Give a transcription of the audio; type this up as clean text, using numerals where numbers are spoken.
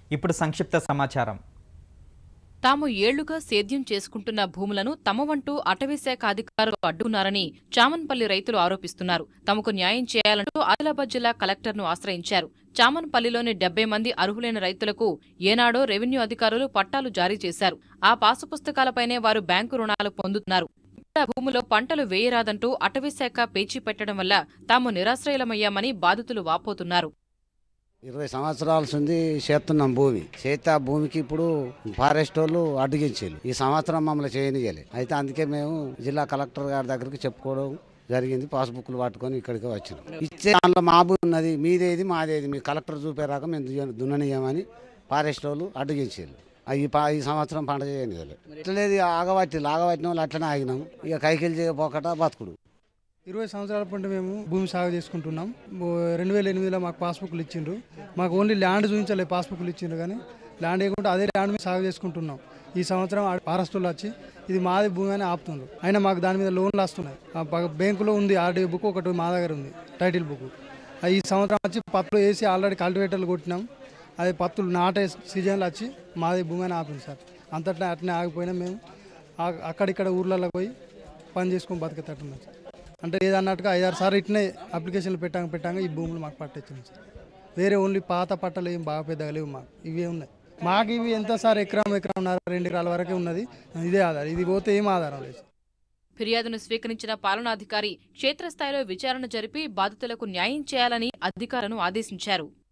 ఇప్పుడు సంక్షిప్త సమాచారం. తాము ఏళ్లుగా సేద్యం చేసుకుంటున్న భూములను తమ వంటూ అటవీశాఖ అధికారులు అడ్డుకున్నారని చామన్పల్లి రైతులు ఆరోపిస్తున్నారు. తమకు న్యాయం చేయాలంటూ ఆదిలాబాద్ జిల్లా కలెక్టర్ను ఆశ్రయించారు. చామన్పల్లిలోని 70 మంది అర్హులైన రైతులకు ఏనాడో రెవెన్యూ అధికారులు పట్టాలు జారీ చేశారు. ఆ పాసుపుస్తకాలపైనే వారు బ్యాంకు రుణాలు పొందుతున్నారు. భూములో పంటలు వేయరాదంటూ అటవీశాఖ పేచీ పెట్టడం వల్ల తాము నిరాశ్రయులమయ్యామని బాధితులు వాపోతున్నారు. 20 సంవత్సరాల నుంచి చేస్తున్నాం భూమి చేస్తే ఆ భూమికి ఇప్పుడు ఫారెస్ట్ వాళ్ళు అడ్డగించారు. ఈ సంవత్సరం మమ్మల్ని చేయనియలే. అయితే అందుకే మేము జిల్లా కలెక్టర్ గారి దగ్గరికి చెప్పుకోవడం జరిగింది. పాస్బుక్లు పట్టుకొని ఇక్కడికి వచ్చినాం. ఇచ్చే దానిలో మా భూమి ఉన్నది, మీదేది మాదేది, మీ కలెక్టర్ చూపేరాక మేము దున్ననీయమని ఫారెస్ట్ వాళ్ళు అడ్డగించారు. ఈ సంవత్సరం పంట చేయనియలే. ఇట్లేదు ఆగబట్టిన వాళ్ళు అట్లనే ఆగినాం. ఇక కైకిలు చేయపోకట బతుకుడు. 20 సంవత్సరాల పంట మేము భూమి సాగు చేసుకుంటున్నాం. 2008లో మాకు పాస్బుక్లు ఇచ్చిండ్రు. మాకు ఓన్లీ ల్యాండ్ చూపించలే, పాస్బుక్లు ఇచ్చిండ్రు. కానీ ల్యాండ్ వేయకుండా అదే ల్యాండ్ మీద సాగు చేసుకుంటున్నాం. ఈ సంవత్సరం ఫారెస్టులు వచ్చి ఇది మాది భూమి అని ఆపుతుండ్రు. అయినా మాకు దాని మీద లోన్లు వస్తున్నాయి. బ్యాంకులో ఉంది ఆర్డీ బుక్, ఒకటి మా దగ్గర ఉంది టైటిల్ బుక్. ఈ సంవత్సరం వచ్చి పత్తులు వేసి ఆల్రెడీ కల్టివేటర్లు కొట్టినాం. అది పత్తులు నాటే సీజన్లో వచ్చి మాది భూమి అని ఆపింది సార్. అంతటా అట్నే ఆగిపోయినా మేము అక్కడిక్కడ ఊర్లలో పోయి పని చేసుకొని బతికేటట్టున్నాం సార్. అంటే ఏదన్నట్టుగా 5-6 సార్లు ఇట్నే అప్లికేషన్లు పెట్టాక ఈ భూములు మాకు పట్టొచ్చింది సార్. వేరే ఓన్లీ పాత పట్టలు ఏం బాగా పెద్దగా లేవు, మాకు ఇవే ఉన్నాయి. మాకు ఇవి ఎంత సార్ ఎకరం 2 ఎకరాల వరకే ఉన్నది. ఇదే ఆధారం, ఇది పోతే ఏం ఆధారం లేదు. ఫిర్యాదును స్వీకరించిన పాలనాధికారి క్షేత్రస్థాయిలో విచారణ జరిపి బాధితులకు న్యాయం చేయాలని అధికారులను ఆదేశించారు.